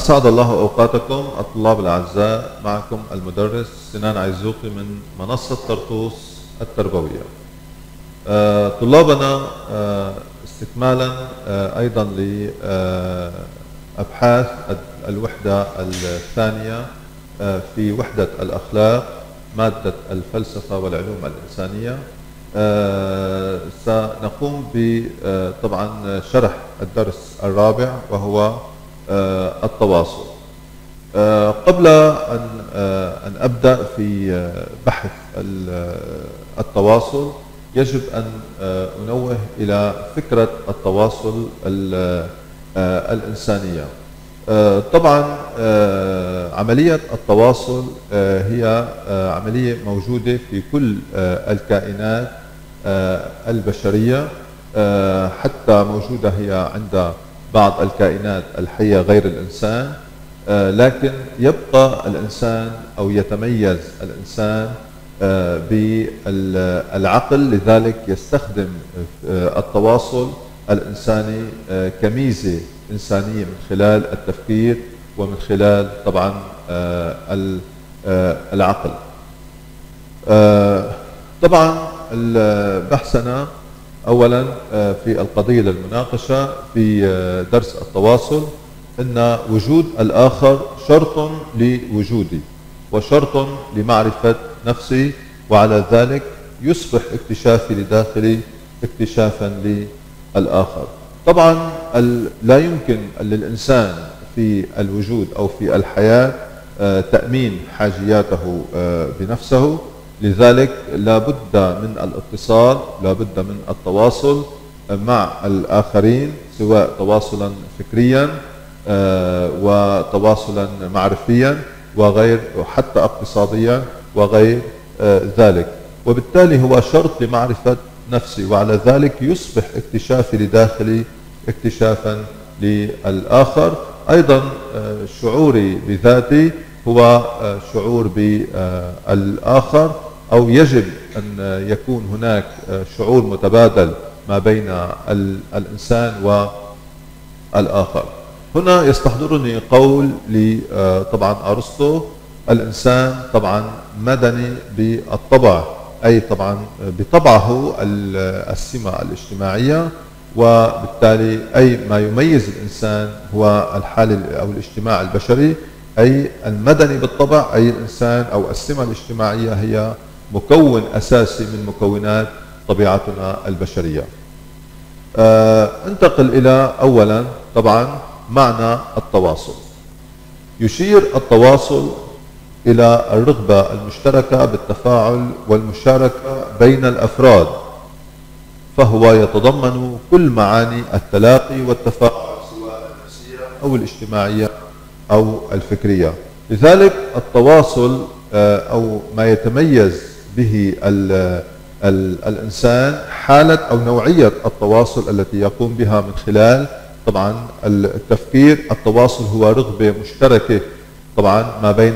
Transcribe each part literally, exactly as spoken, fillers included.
أسعد الله أوقاتكم الطلاب الأعزاء، معكم المدرس سنان عيزوقي من منصة طرطوس التربوية. آه، طلابنا آه، استكمالا آه، أيضا لأبحاث الوحدة الثانية آه، في وحدة الأخلاق مادة الفلسفة والعلوم الإنسانية. آه، سنقوم بطبعا شرح الدرس الرابع وهو آه، التواصل. آه، قبل أن آه، أن أبدأ في آه، بحث التواصل يجب أن آه، أنوه إلى فكرة التواصل آه، الإنسانية. آه، طبعا آه، عملية التواصل آه، هي آه، عملية موجودة في كل آه، الكائنات آه، البشرية، آه، حتى موجودة هي عند بعض الكائنات الحية غير الإنسان، آه، لكن يبقى الإنسان أو يتميز الإنسان آه، بالعقل، لذلك يستخدم آه، التواصل الإنساني آه، كميزة إنسانية من خلال التفكير ومن خلال طبعا آه، العقل. آه، طبعا بحثنا أولا في القضية للمناقشة في درس التواصل أن وجود الآخر شرط لوجودي وشرط لمعرفة نفسي، وعلى ذلك يصبح اكتشافي لداخلي اكتشافا للآخر. طبعا لا يمكن للإنسان في الوجود أو في الحياة تأمين حاجياته بنفسه، لذلك لا بد من الاتصال، لا بد من التواصل مع الآخرين، سواء تواصلا فكريا وتواصلا معرفيا وغير، وحتى اقتصاديا وغير ذلك، وبالتالي هو شرط لمعرفة نفسي، وعلى ذلك يصبح اكتشافي لداخلي اكتشافا للآخر. أيضا شعوري بذاتي هو شعور بالآخر، أو يجب أن يكون هناك شعور متبادل ما بين الإنسان والآخر. هنا يستحضرني قول طبعا أرسطو: الإنسان طبعا مدني بالطبع، أي طبعا بطبعه السمة الاجتماعية، وبالتالي أي ما يميز الإنسان هو الحال أو الاجتماع البشري، أي المدني بالطبع، أي الإنسان أو السمة الاجتماعية هي مكون أساسي من مكونات طبيعتنا البشرية. أه انتقل إلى أولا طبعا معنى التواصل. يشير التواصل إلى الرغبة المشتركة بالتفاعل والمشاركة بين الأفراد، فهو يتضمن كل معاني التلاقي والتفاعل سواء النفسية أو الاجتماعية أو الفكرية. لذلك التواصل أو ما يتميز به ال ال الإنسان حالة أو نوعية التواصل التي يقوم بها من خلال طبعا التفكير. التواصل هو رغبة مشتركة طبعا ما بين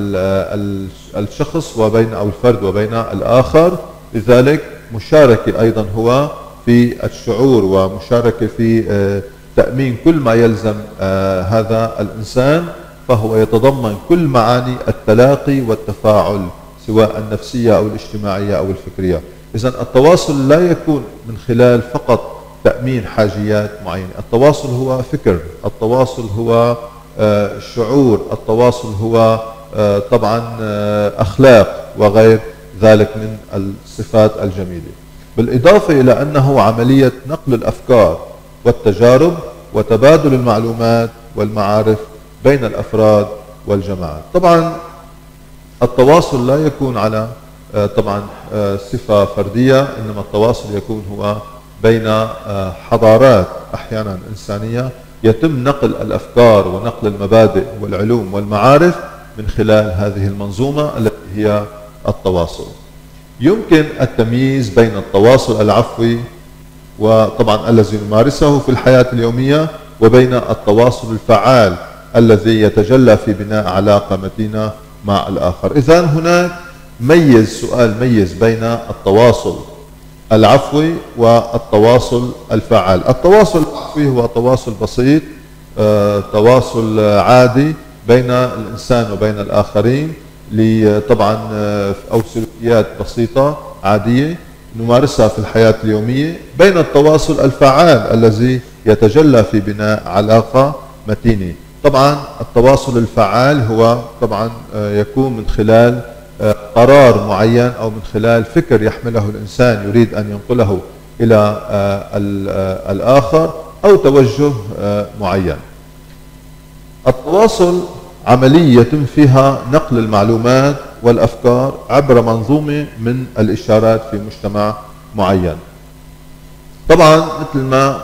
الشخص وبين أو الفرد وبين الآخر، لذلك مشاركة أيضا هو في الشعور ومشاركة في تأمين كل ما يلزم هذا الإنسان، فهو يتضمن كل معاني التلاقي والتفاعل سواء النفسية أو الاجتماعية أو الفكرية. إذن التواصل لا يكون من خلال فقط تأمين حاجيات معينة، التواصل هو فكر، التواصل هو شعور، التواصل هو طبعا أخلاق وغير ذلك من الصفات الجميلة، بالإضافة إلى أنه عملية نقل الأفكار والتجارب وتبادل المعلومات والمعارف بين الأفراد والجماعات. طبعا التواصل لا يكون على طبعا صفة فردية، إنما التواصل يكون هو بين حضارات أحيانا إنسانية، يتم نقل الأفكار ونقل المبادئ والعلوم والمعارف من خلال هذه المنظومة التي هي التواصل. يمكن التمييز بين التواصل العفوي وطبعا الذي نمارسه في الحياة اليومية، وبين التواصل الفعال الذي يتجلى في بناء علاقة متينة مع الآخر. إذن هناك ميز سؤال ميز بين التواصل العفوي والتواصل الفعال. التواصل العفوي هو تواصل بسيط تواصل عادي بين الإنسان وبين الآخرين، طبعا أو سلوكيات بسيطة عادية نمارسها في الحياة اليومية، بين التواصل الفعال الذي يتجلى في بناء علاقة متينة. طبعا التواصل الفعال هو طبعا يكون من خلال قرار معين أو من خلال فكر يحمله الإنسان يريد أن ينقله إلى الآخر أو توجه معين. التواصل عملية يتم فيها نقل المعلومات والأفكار عبر منظومة من الإشارات في مجتمع معين. طبعا مثل ما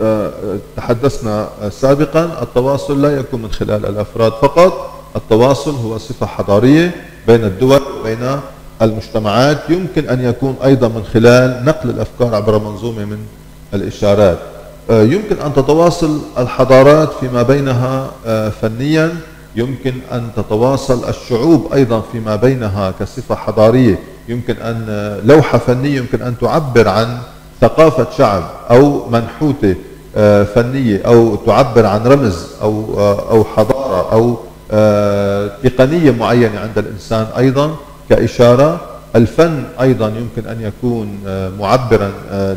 تحدثنا سابقا، التواصل لا يكون من خلال الأفراد فقط، التواصل هو صفة حضارية بين الدول وبين المجتمعات، يمكن أن يكون أيضا من خلال نقل الأفكار عبر منظومة من الإشارات. يمكن أن تتواصل الحضارات فيما بينها فنيا، يمكن أن تتواصل الشعوب أيضا فيما بينها كصفة حضارية، يمكن أن لوحة فنية يمكن أن تعبر عن ثقافة شعب أو منحوتة فنية، أو تعبر عن رمز أو أو حضارة أو تقنية معينة عند الإنسان أيضا كإشارة. الفن أيضا يمكن أن يكون معبرا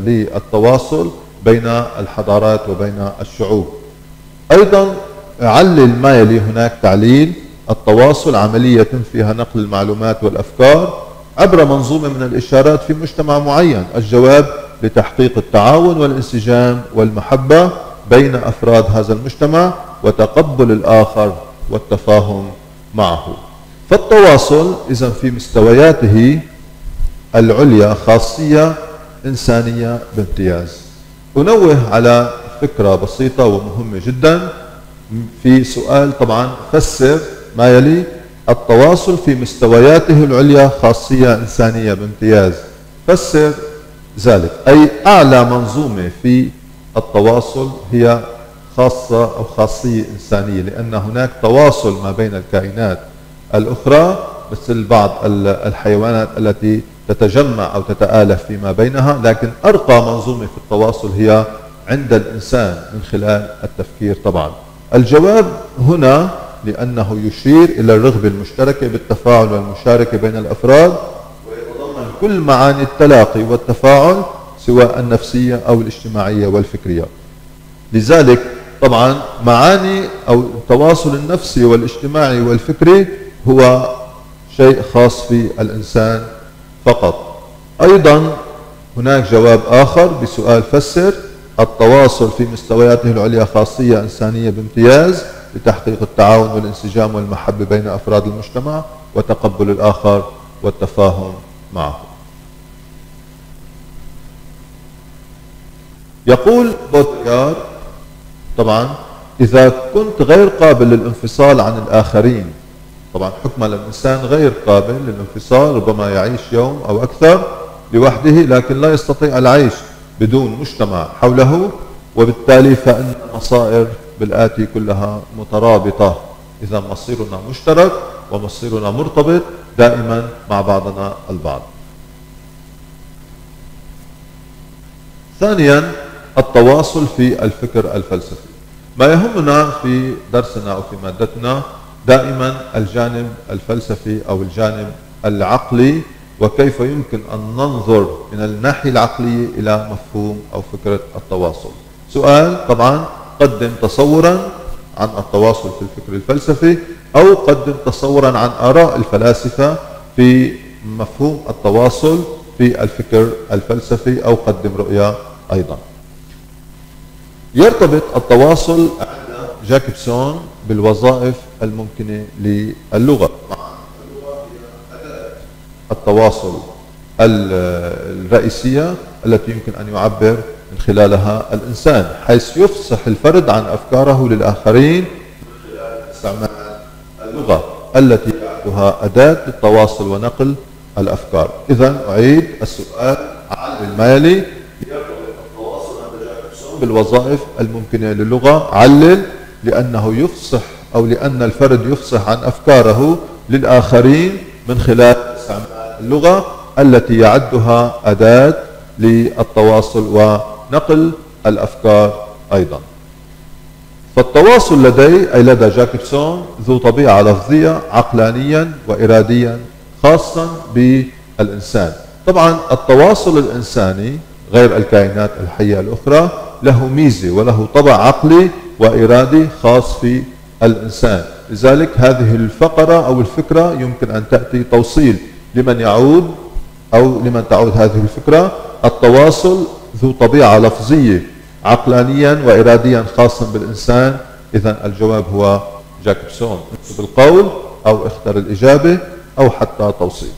للتواصل بين الحضارات وبين الشعوب. أيضا علل ما يلي هناك تعليل: التواصل عملية يتم فيها نقل المعلومات والأفكار عبر منظومة من الإشارات في مجتمع معين، الجواب لتحقيق التعاون والانسجام والمحبة بين أفراد هذا المجتمع وتقبل الآخر والتفاهم معه. فالتواصل إذن في مستوياته العليا خاصية إنسانية بامتياز. أنوه على فكرة بسيطة ومهمة جدا في سؤال، طبعا فسر ما يلي: التواصل في مستوياته العليا خاصية إنسانية بامتياز. فسر ذلك أي أعلى منظومة في التواصل هي خاصة أو خاصية إنسانية، لأن هناك تواصل ما بين الكائنات الأخرى مثل بعض الحيوانات التي تتجمع أو تتآلف فيما بينها، لكن أرقى منظومة في التواصل هي عند الإنسان من خلال التفكير. طبعا الجواب هنا لأنه يشير إلى الرغبة المشتركة بالتفاعل والمشاركة بين الأفراد، ويتضمن كل معاني التلاقي والتفاعل سواء النفسية أو الاجتماعية والفكرية. لذلك طبعا معاني أو التواصل النفسي والاجتماعي والفكري هو شيء خاص في الإنسان فقط. أيضا هناك جواب آخر بسؤال فسر: التواصل في مستوياته العليا خاصية إنسانية بامتياز لتحقيق التعاون والانسجام والمحبة بين أفراد المجتمع وتقبل الآخر والتفاهم معه. يقول بودكار طبعا: إذا كنت غير قابل للانفصال عن الآخرين، طبعا حكم الإنسان غير قابل للانفصال، ربما يعيش يوم أو أكثر لوحده لكن لا يستطيع العيش بدون مجتمع حوله، وبالتالي فإن المصائر بالآتي كلها مترابطة. إذا مصيرنا مشترك ومصيرنا مرتبط دائما مع بعضنا البعض. ثانيا التواصل في الفكر الفلسفي. ما يهمنا في درسنا أو في مادتنا دائما الجانب الفلسفي أو الجانب العقلي، وكيف يمكن أن ننظر من الناحية العقلية إلى مفهوم أو فكرة التواصل. سؤال: طبعا قدم تصورا عن التواصل في الفكر الفلسفي، أو قدم تصورا عن آراء الفلاسفة في مفهوم التواصل في الفكر الفلسفي، أو قدم رؤية أيضا. يرتبط التواصل عند جاكوبسون بالوظائف الممكنة للغة. التواصل الرئيسية التي يمكن أن يعبر من خلالها الإنسان، حيث يفصح الفرد عن أفكاره للآخرين من خلال استعمال اللغة التي يعدها أداة للتواصل ونقل الأفكار. إذن أعيد السؤال على ما يلي: يرتبط التواصل عند جاكوبسون بالوظائف الممكنة للغة. علل: لأنه يفصح أو لأن الفرد يفصح عن أفكاره للآخرين من خلال استعمال اللغة التي يعدها أداة للتواصل ونقل الأفكار أيضا. فالتواصل لدي أي لدى جاكبسون ذو طبيعة لفظية عقلانيا وإراديا خاصا بالإنسان. طبعا التواصل الإنساني غير الكائنات الحية الأخرى له ميزة وله طبع عقلي وإرادي خاص في الإنسان، لذلك هذه الفقرة أو الفكرة يمكن أن تأتي توصيل لمن يعود أو لمن تعود هذه الفكرة. التواصل ذو طبيعة لفظية عقلانيا وإراديا خاصا بالإنسان، إذا الجواب هو جاكبسون. اكتب القول أو اختر الإجابة أو حتى توصيل.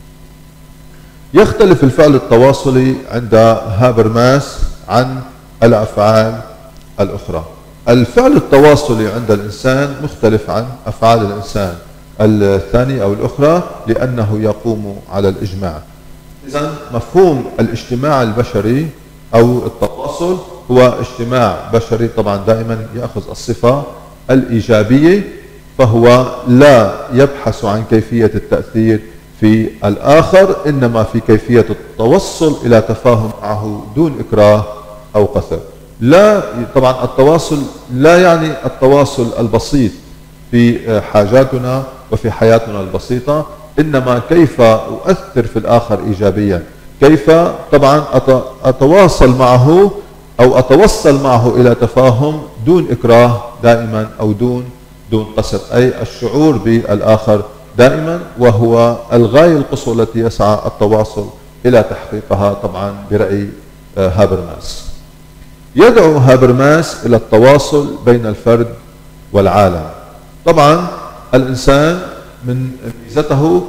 يختلف الفعل التواصلي عند هابرماس عن الأفعال الأخرى. الفعل التواصلي عند الإنسان مختلف عن أفعال الإنسان الثانية أو الأخرى لأنه يقوم على الإجماع. إذن مفهوم الاجتماع البشري أو التواصل هو اجتماع بشري طبعا دائما يأخذ الصفة الإيجابية، فهو لا يبحث عن كيفية التأثير في الآخر، إنما في كيفية التوصل إلى تفاهم معه دون إكراه أو قسوة. لا طبعا التواصل لا يعني التواصل البسيط في حاجاتنا وفي حياتنا البسيطة، إنما كيف أؤثر في الآخر إيجابيا، كيف طبعا أتواصل معه أو أتوصل معه إلى تفاهم دون إكراه دائما أو دون دون قسوة، أي الشعور بالآخر دائما، وهو الغاية القصوى التي يسعى التواصل إلى تحقيقها طبعا برأي هابرماس. يدعو هابرماس إلى التواصل بين الفرد والعالم. طبعا الإنسان من ميزته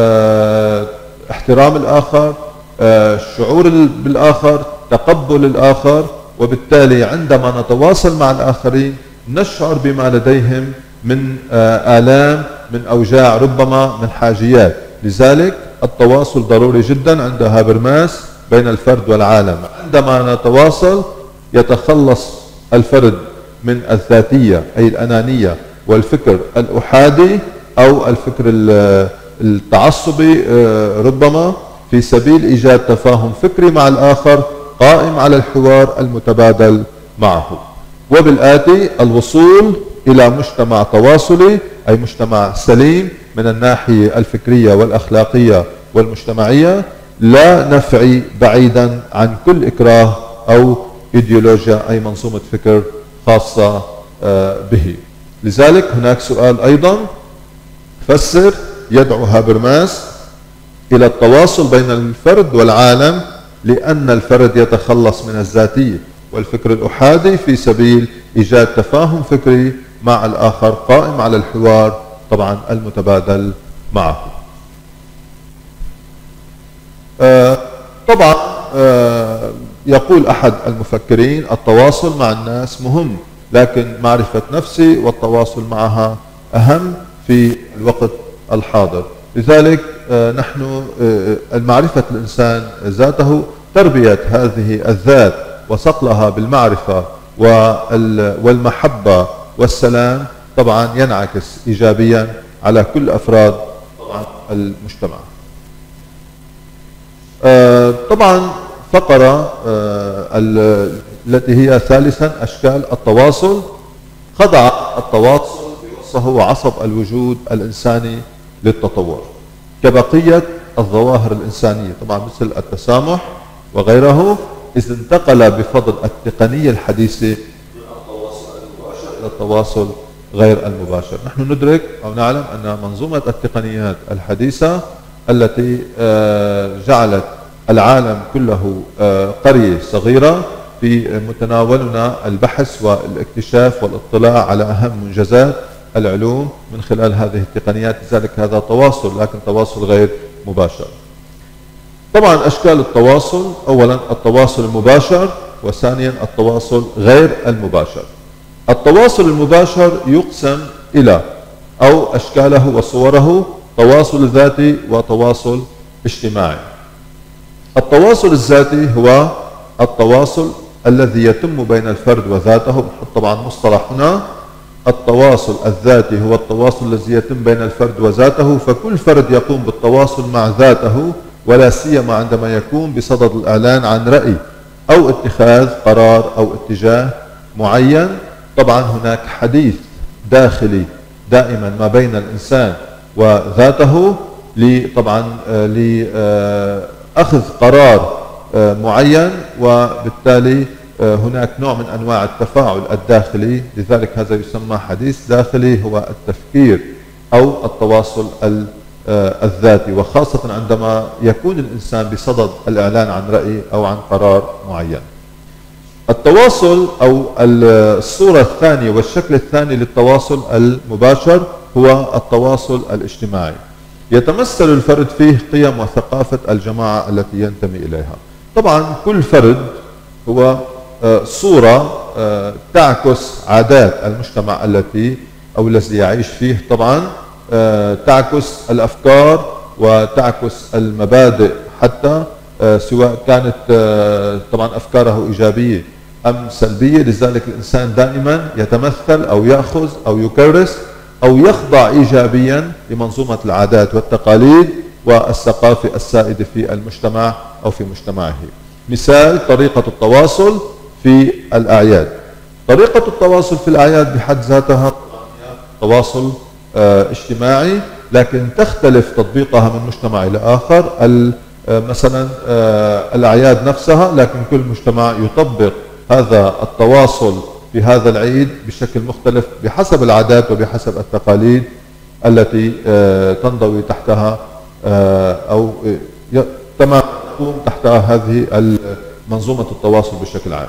احترام الآخر، الشعور بالآخر، تقبل الآخر، وبالتالي عندما نتواصل مع الآخرين نشعر بما لديهم من آلام، من أوجاع، ربما من حاجيات. لذلك التواصل ضروري جدا عند هابرماس بين الفرد والعالم. عندما نتواصل يتخلص الفرد من الذاتية أي الأنانية والفكر الأحادي أو الفكر التعصبي ربما، في سبيل إيجاد تفاهم فكري مع الآخر قائم على الحوار المتبادل معه، وبالآتي الوصول إلى مجتمع تواصلي أي مجتمع سليم من الناحية الفكرية والأخلاقية والمجتمعية، لا نفعي بعيدا عن كل إكراه أو إيديولوجيا أي منظومة فكر خاصة به. لذلك هناك سؤال أيضا، فسر يدعو هابرماس إلى التواصل بين الفرد والعالم لأن الفرد يتخلص من الذاتية والفكر الأحادي في سبيل إيجاد تفاهم فكري مع الآخر قائم على الحوار طبعا المتبادل معه. آه طبعا آه يقول أحد المفكرين التواصل مع الناس مهم، لكن معرفة نفسي والتواصل معها أهم في الوقت الحاضر. لذلك آه نحن آه معرفة الإنسان ذاته، تربية هذه الذات وصقلها بالمعرفة والمحبة والسلام طبعا ينعكس إيجابيا على كل أفراد طبعا المجتمع. آه طبعا فقرة آه التي هي ثالثا أشكال التواصل. خضع التواصل وهو عصب الوجود الإنساني للتطور كبقية الظواهر الإنسانية، طبعا مثل التسامح وغيره، إذ انتقل بفضل التقنية الحديثة من التواصل المباشر إلى التواصل غير المباشر. نحن ندرك أو نعلم أن منظومة التقنيات الحديثة التي جعلت العالم كله قرية صغيرة في متناولنا البحث والاكتشاف والاطلاع على أهم منجزات العلوم من خلال هذه التقنيات، لذلك هذا تواصل لكن تواصل غير مباشر. طبعا أشكال التواصل، أولا التواصل المباشر، وثانيا التواصل غير المباشر. التواصل المباشر يقسم إلى أو أشكاله وصوره تواصل ذاتي وتواصل اجتماعي. التواصل الذاتي هو التواصل الذي يتم بين الفرد وذاته، نحط طبعا مصطلح هنا، التواصل الذاتي هو التواصل الذي يتم بين الفرد وذاته، فكل فرد يقوم بالتواصل مع ذاته، ولا سيما عندما يكون بصدد الإعلان عن رأي أو اتخاذ قرار أو اتجاه معين، طبعا هناك حديث داخلي دائما ما بين الإنسان وذاته طبعا لأخذ قرار معين، وبالتالي هناك نوع من أنواع التفاعل الداخلي، لذلك هذا يسمى حديث داخلي، هو التفكير أو التواصل الذاتي، وخاصة عندما يكون الإنسان بصدد الإعلان عن رأي أو عن قرار معين. التواصل أو الصورة الثانية والشكل الثاني للتواصل المباشر هو التواصل الاجتماعي، يتمثل الفرد فيه قيم وثقافة الجماعة التي ينتمي إليها. طبعا كل فرد هو صورة تعكس عادات المجتمع التي أو الذي يعيش فيه، طبعا تعكس الأفكار وتعكس المبادئ، حتى سواء كانت طبعا أفكاره إيجابية أم سلبية. لذلك الإنسان دائما يتمثل أو يأخذ أو يكرس أو يخضع إيجابيا لمنظومة العادات والتقاليد والثقافة السائدة في المجتمع أو في مجتمعه. مثال طريقة التواصل في الأعياد. طريقة التواصل في الأعياد بحد ذاتها تواصل اجتماعي، لكن تختلف تطبيقها من مجتمع إلى آخر. مثلا الأعياد نفسها، لكن كل مجتمع يطبق هذا التواصل في هذا العيد بشكل مختلف بحسب العادات وبحسب التقاليد التي تنضوي تحتها أو تمام تقوم تحتها هذه منظومة التواصل بشكل عام.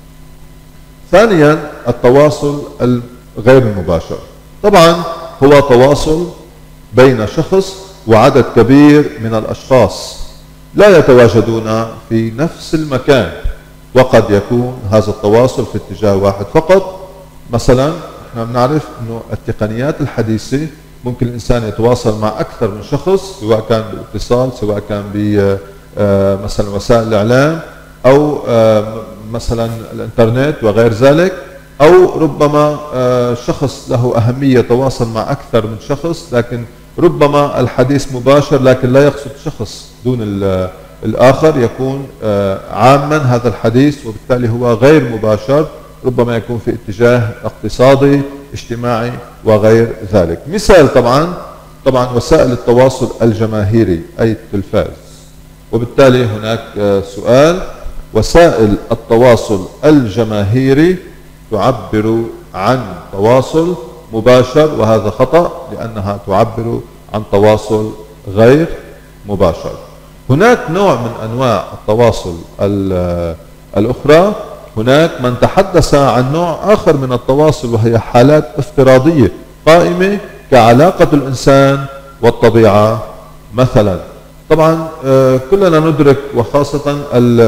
ثانيا التواصل الغير المباشر، طبعا هو تواصل بين شخص وعدد كبير من الأشخاص لا يتواجدون في نفس المكان، وقد يكون هذا التواصل في اتجاه واحد فقط. مثلا نحن بنعرف انه التقنيات الحديثة ممكن الانسان يتواصل مع اكثر من شخص، سواء كان بالاتصال، سواء كان ب مثلا وسائل الاعلام، او مثلا الانترنت وغير ذلك، او ربما شخص له اهمية يتواصل مع اكثر من شخص، لكن ربما الحديث مباشر لكن لا يقصد شخص دون الآخر، يكون عاما هذا الحديث، وبالتالي هو غير مباشر، ربما يكون في اتجاه اقتصادي اجتماعي وغير ذلك. مثال طبعا طبعا وسائل التواصل الجماهيري أي التلفاز. وبالتالي هناك سؤال: وسائل التواصل الجماهيري تعبر عن تواصل مباشر، وهذا خطأ لأنها تعبر عن تواصل غير مباشر. هناك نوع من أنواع التواصل الأخرى، هناك من تحدث عن نوع آخر من التواصل، وهي حالات افتراضية قائمة كعلاقة الإنسان والطبيعة مثلا. طبعا كلنا ندرك، وخاصة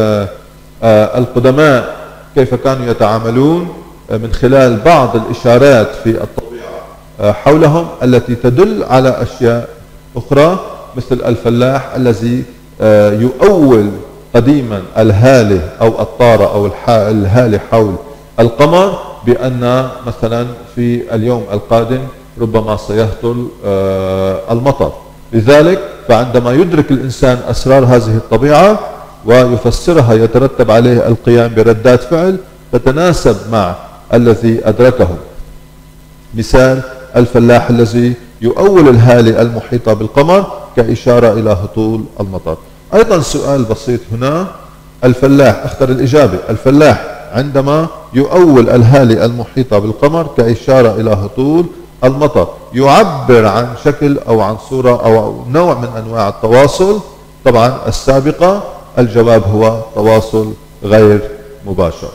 القدماء كيف كانوا يتعاملون من خلال بعض الإشارات في الطبيعة حولهم التي تدل على أشياء أخرى، مثل الفلاح الذي يؤول قديما الهالة أو الطارة أو الهالة حول القمر بأن مثلا في اليوم القادم ربما سيهطل المطر. لذلك فعندما يدرك الإنسان أسرار هذه الطبيعة ويفسرها يترتب عليه القيام بردات فعل تتناسب مع الذي أدركه. مثال الفلاح الذي يؤول الهالة المحيطة بالقمر كإشارة إلى هطول المطر. أيضا سؤال بسيط هنا: الفلاح، اختر الإجابة، الفلاح عندما يؤول الهالة المحيطة بالقمر كإشارة إلى هطول المطر يعبر عن شكل أو عن صورة أو نوع من أنواع التواصل. طبعا السابقة الجواب هو تواصل غير مباشر.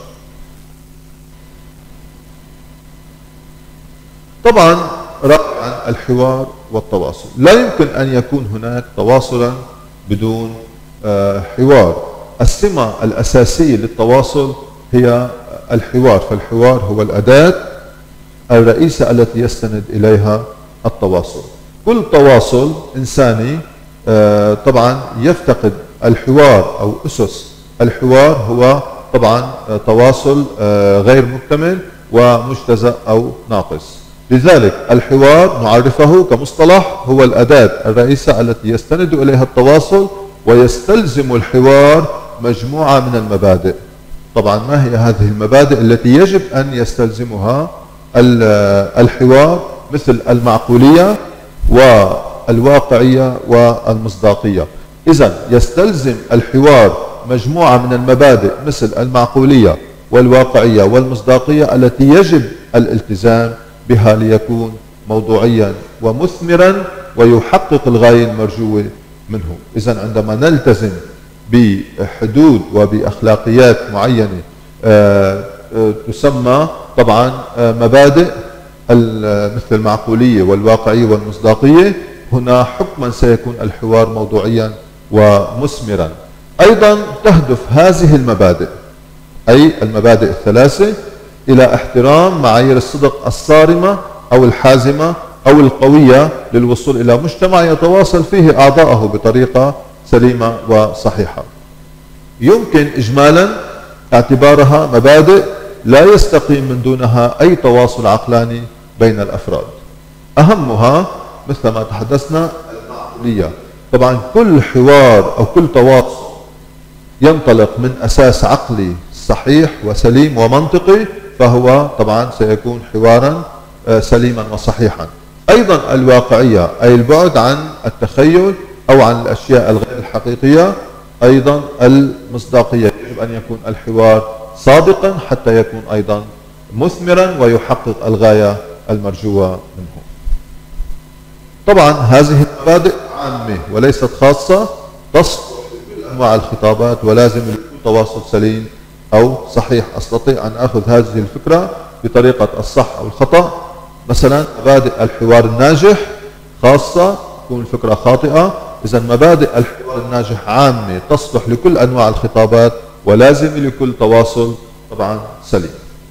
طبعا رابعا الحوار والتواصل. لا يمكن أن يكون هناك تواصلا بدون حوار. السمة الأساسية للتواصل هي الحوار، فالحوار هو الأداة الرئيسة التي يستند إليها التواصل. كل تواصل إنساني طبعا يفتقد الحوار أو أسس الحوار، هو طبعا تواصل غير مكتمل ومجتزأ أو ناقص. لذلك الحوار نعرفه كمصطلح هو الأداة الرئيسة التي يستند إليها التواصل، ويستلزم الحوار مجموعة من المبادئ. طبعا ما هي هذه المبادئ التي يجب أن يستلزمها الحوار، مثل المعقولية والواقعية والمصداقية. إذن يستلزم الحوار مجموعة من المبادئ مثل المعقولية والواقعية والمصداقية التي يجب الالتزام بها ليكون موضوعيا ومثمرا ويحقق الغاية المرجوة منه. إذن عندما نلتزم بحدود وبأخلاقيات معينة تسمى طبعا مبادئ مثل المعقولية والواقعية والمصداقية، هنا حكما سيكون الحوار موضوعيا ومثمرا. أيضا تهدف هذه المبادئ، أي المبادئ الثلاثة، إلى احترام معايير الصدق الصارمة أو الحازمة أو القوية للوصول إلى مجتمع يتواصل فيه أعضاءه بطريقة سليمة وصحيحة. يمكن إجمالا اعتبارها مبادئ لا يستقيم من دونها أي تواصل عقلاني بين الأفراد. أهمها مثل ما تحدثنا المعقولية. طبعا كل حوار أو كل تواصل ينطلق من أساس عقلي صحيح وسليم ومنطقي فهو طبعا سيكون حوارا سليما وصحيحا. أيضا الواقعية أي البعد عن التخيل أو عن الأشياء الغير الحقيقية. أيضا المصداقية يجب أن يكون الحوار صادقا حتى يكون أيضا مثمرا ويحقق الغاية المرجوة منه. طبعا هذه المبادئ عامة وليست خاصة، تصلح لكل أنواع الخطابات ولازم لكل تواصل سليم أو صحيح. أستطيع أن أخذ هذه الفكرة بطريقة الصح أو الخطأ. مثلا مبادئ الحوار الناجح خاصة تكون الفكرة خاطئة. إذا مبادئ الحوار الناجح عامة تصلح لكل أنواع الخطابات ولازم لكل تواصل طبعا سليم.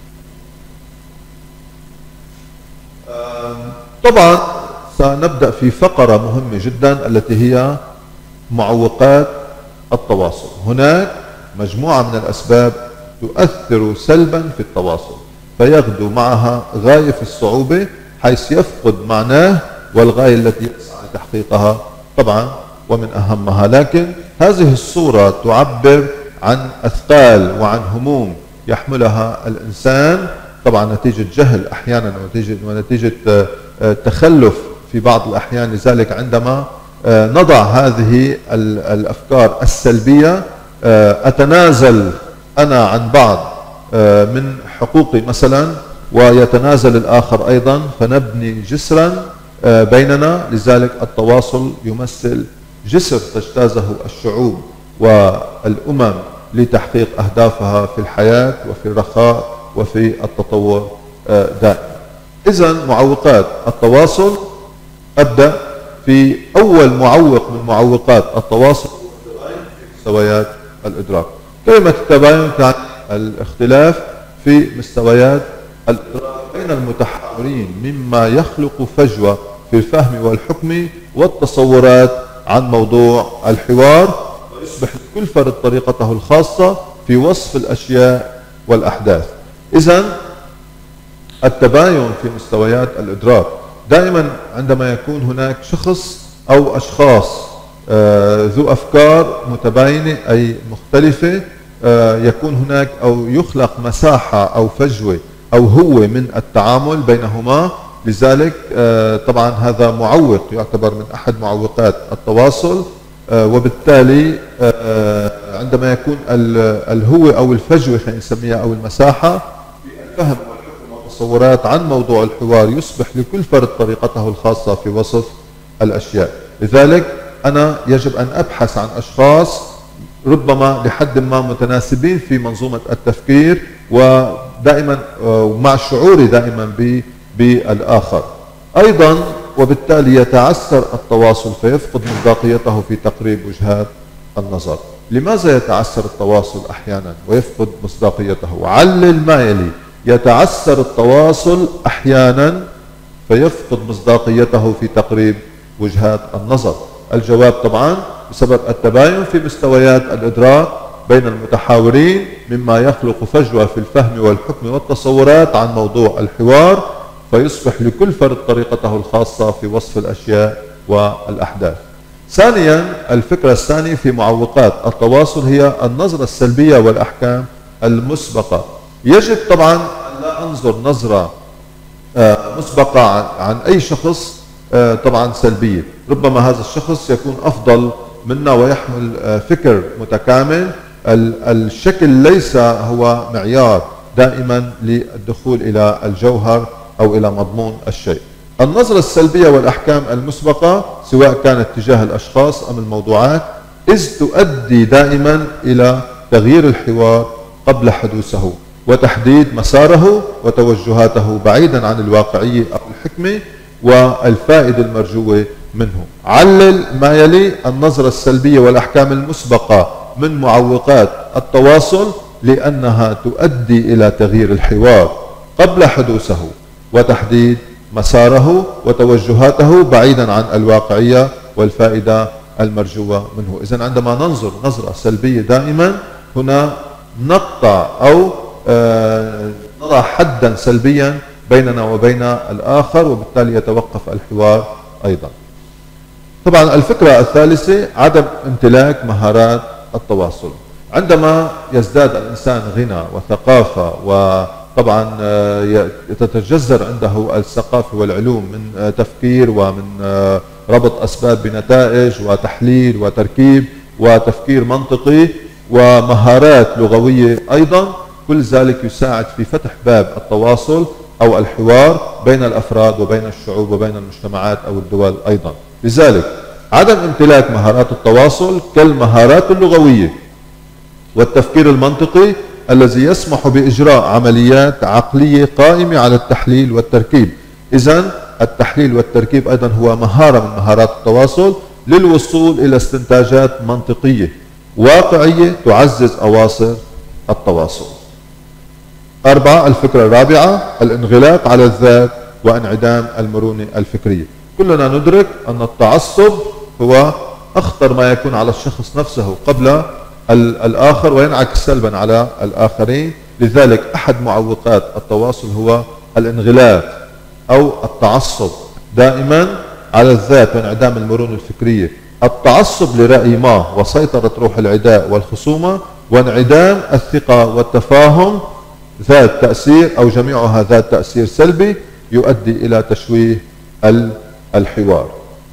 طبعا سنبدأ في فقرة مهمة جدا التي هي معوقات التواصل. هناك مجموعة من الأسباب تؤثر سلبا في التواصل فيغدو معها غاية في الصعوبة حيث يفقد معناه والغاية التي يسعى لتحقيقها طبعا ومن أهمها. لكن هذه الصورة تعبر عن أثقال وعن هموم يحملها الإنسان طبعا نتيجة جهل أحيانا ونتيجة, ونتيجة تخلف في بعض الأحيان. لذلك عندما نضع هذه الأفكار السلبية أتنازل أنا عن بعض من حقوقي مثلا ويتنازل الآخر أيضا فنبني جسرا بيننا. لذلك التواصل يمثل جسر تجتازه الشعوب والأمم لتحقيق أهدافها في الحياة وفي الرخاء وفي التطور دائما. إذن معوقات التواصل، أبدأ في أول معوق من معوقات التواصل مستويات الإدراك. كلمة التباين تعني الاختلاف في مستويات الإدراك بين المتحاورين مما يخلق فجوة في الفهم والحكم والتصورات عن موضوع الحوار ويصبح لكل فرد طريقته الخاصة في وصف الأشياء والأحداث. إذن التباين في مستويات الإدراك دائما عندما يكون هناك شخص أو أشخاص آه ذو أفكار متباينة أي مختلفة آه يكون هناك أو يخلق مساحة أو فجوة أو هو من التعامل بينهما. لذلك آه طبعا هذا معوق يعتبر من أحد معوقات التواصل. آه وبالتالي آه عندما يكون الهو أو الفجوة خلينا نسميها أو المساحة في الفهم والتصورات عن موضوع الحوار يصبح لكل فرد طريقته الخاصة في وصف الأشياء. لذلك أنا يجب أن أبحث عن أشخاص ربما لحد ما متناسبين في منظومة التفكير ودائما ومع شعوري دائما بالآخر. أيضا وبالتالي يتعثر التواصل فيفقد مصداقيته في تقريب وجهات النظر. لماذا يتعثر التواصل أحيانا ويفقد مصداقيته؟ علل ما يلي. يتعثر التواصل أحيانا فيفقد مصداقيته في تقريب وجهات النظر. الجواب طبعا بسبب التباين في مستويات الإدراك بين المتحاورين مما يخلق فجوة في الفهم والحكم والتصورات عن موضوع الحوار فيصبح لكل فرد طريقته الخاصة في وصف الأشياء والأحداث. ثانيا الفكرة الثانية في معوقات التواصل هي النظرة السلبية والأحكام المسبقة. يجب طبعا أن لا أنظر نظرة مسبقة عن أي شخص طبعا سلبية. ربما هذا الشخص يكون أفضل منا ويحمل فكر متكامل. الشكل ليس هو معيار دائما للدخول إلى الجوهر أو إلى مضمون الشيء. النظرة السلبية والأحكام المسبقة سواء كانت تجاه الأشخاص أم الموضوعات إذ تؤدي دائما إلى تغيير الحوار قبل حدوثه وتحديد مساره وتوجهاته بعيدا عن الواقعية أو الحكمة والفائدة المرجوة منه. علل ما يلي النظرة السلبية والأحكام المسبقة من معوقات التواصل لأنها تؤدي إلى تغيير الحوار قبل حدوثه وتحديد مساره وتوجهاته بعيدا عن الواقعية والفائدة المرجوة منه. إذن عندما ننظر نظرة سلبية دائما هنا نقطع أو آه نضع حدا سلبيا بيننا وبين الآخر وبالتالي يتوقف الحوار أيضا. طبعا الفكرة الثالثة عدم امتلاك مهارات التواصل. عندما يزداد الإنسان غنى وثقافة وطبعا تتجذر عنده الثقافة والعلوم من تفكير ومن ربط أسباب بنتائج وتحليل وتركيب وتفكير منطقي ومهارات لغوية أيضا، كل ذلك يساعد في فتح باب التواصل أو الحوار بين الأفراد وبين الشعوب وبين المجتمعات أو الدول أيضا. لذلك عدم امتلاك مهارات التواصل كالمهارات اللغوية والتفكير المنطقي الذي يسمح بإجراء عمليات عقلية قائمة على التحليل والتركيب. إذن التحليل والتركيب أيضا هو مهارة من مهارات التواصل للوصول إلى استنتاجات منطقية واقعية تعزز أواصر التواصل. أربعة، الفكرة الرابعة الانغلاق على الذات وانعدام المرونة الفكرية. كلنا ندرك أن التعصب هو أخطر ما يكون على الشخص نفسه قبل الآخر وينعكس سلبا على الآخرين. لذلك أحد معوقات التواصل هو الانغلاق أو التعصب دائما على الذات وانعدام المرونة الفكرية. التعصب لرأي ما وسيطرة روح العداء والخصومة وانعدام الثقة والتفاهم ذات تأثير أو جميعها ذات تأثير سلبي يؤدي إلى تشويه الحوار.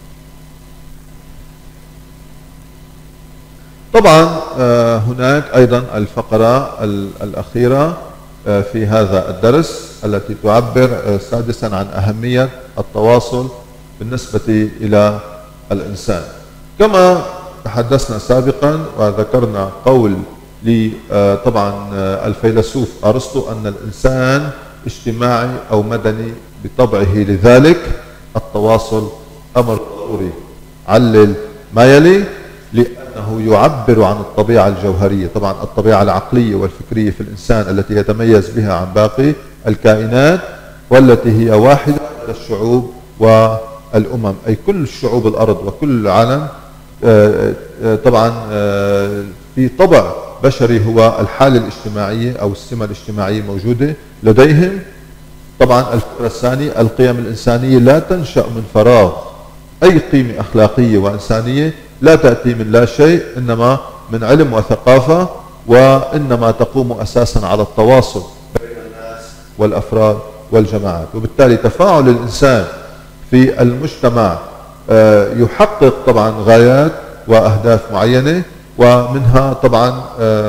طبعا هناك أيضا الفقرة الأخيرة في هذا الدرس التي تعبر سادسا عن أهمية التواصل بالنسبة إلى الإنسان. كما تحدثنا سابقا وذكرنا قول طبعا الفيلسوف أرسطو أن الإنسان اجتماعي أو مدني بطبعه، لذلك التواصل أمر ضروري. علل ما يلي لأنه يعبر عن الطبيعة الجوهرية، طبعا الطبيعة العقلية والفكرية في الإنسان التي يتميز بها عن باقي الكائنات والتي هي واحدة للشعوب والأمم، أي كل شعوب الأرض وكل العالم طبعا في طبع بشري هو الحالة الاجتماعية أو السمة الاجتماعية موجودة لديهم. طبعا الفكرة الثانية القيم الإنسانية لا تنشأ من فراغ. أي قيمة أخلاقية وإنسانية لا تأتي من لا شيء، إنما من علم وثقافة، وإنما تقوم أساسا على التواصل بين الناس والأفراد والجماعات. وبالتالي تفاعل الإنسان في المجتمع يحقق طبعا غايات وأهداف معينة، ومنها طبعا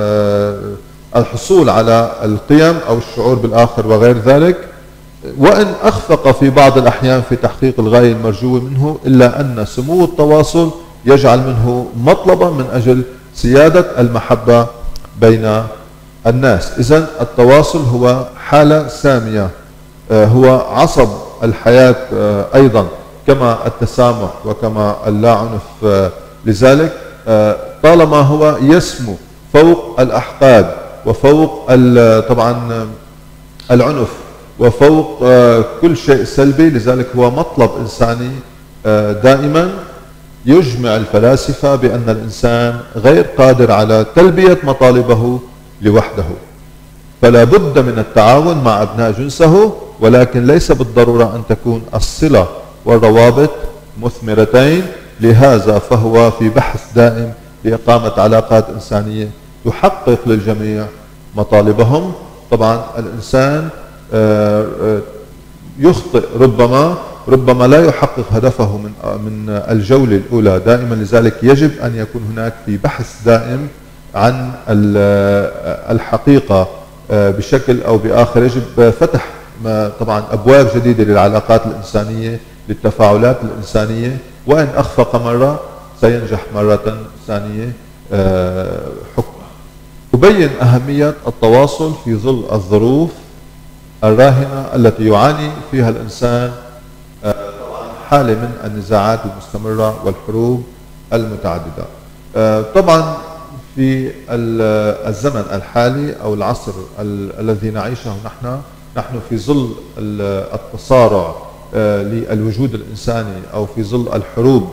الحصول على القيم أو الشعور بالآخر وغير ذلك، وإن أخفق في بعض الأحيان في تحقيق الغاية المرجوة منه، إلا أن سمو التواصل يجعل منه مطلبا من أجل سيادة المحبة بين الناس. إذن التواصل هو حالة سامية، هو عصب الحياة أيضا كما التسامح وكما اللا عنف. لذلك طالما هو يسمو فوق الأحقاد وفوق طبعا العنف وفوق كل شيء سلبي، لذلك هو مطلب إنساني دائما. يجمع الفلاسفة بأن الإنسان غير قادر على تلبية مطالبه لوحده، فلا بد من التعاون مع أبناء جنسه، ولكن ليس بالضرورة أن تكون الصلة والروابط مثمرتين. لهذا فهو في بحث دائم لإقامة علاقات إنسانية تحقق للجميع مطالبهم. طبعا الإنسان يخطئ، ربما ربما لا يحقق هدفه من من الجولة الأولى دائما، لذلك يجب أن يكون هناك في بحث دائم عن الحقيقة بشكل أو بآخر. يجب فتح طبعا أبواب جديدة للعلاقات الإنسانية، للتفاعلات الإنسانية، وإن أخفق مرة سينجح مرة ثانية حكما. تبين أهمية التواصل في ظل الظروف الراهنة التي يعاني فيها الإنسان طبعا حالة من النزاعات المستمرة والحروب المتعددة. طبعا في الزمن الحالي أو العصر الذي نعيشه نحن نحن في ظل التصارع للوجود الإنساني أو في ظل الحروب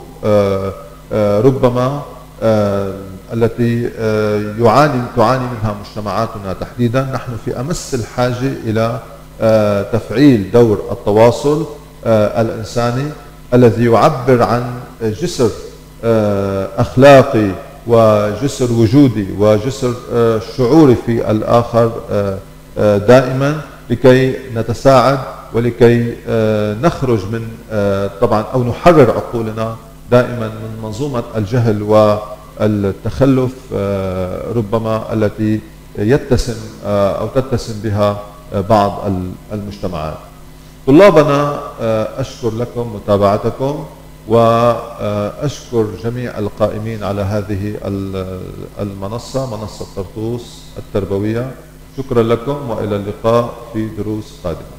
ربما التي يعاني تعاني منها مجتمعاتنا تحديدا، نحن في أمس الحاجة إلى تفعيل دور التواصل الإنساني الذي يعبر عن جسر أخلاقي وجسر وجودي وجسر شعوري في الآخر دائما، لكي نتساعد ولكي نخرج من طبعا أو نحرر عقولنا دائما من منظومة الجهل والتخلف ربما التي يتسم أو تتسم بها بعض المجتمعات. طلابنا أشكر لكم متابعتكم، وأشكر جميع القائمين على هذه المنصة، منصة طرطوس التربوية. شكرا لكم وإلى اللقاء في دروس قادمة.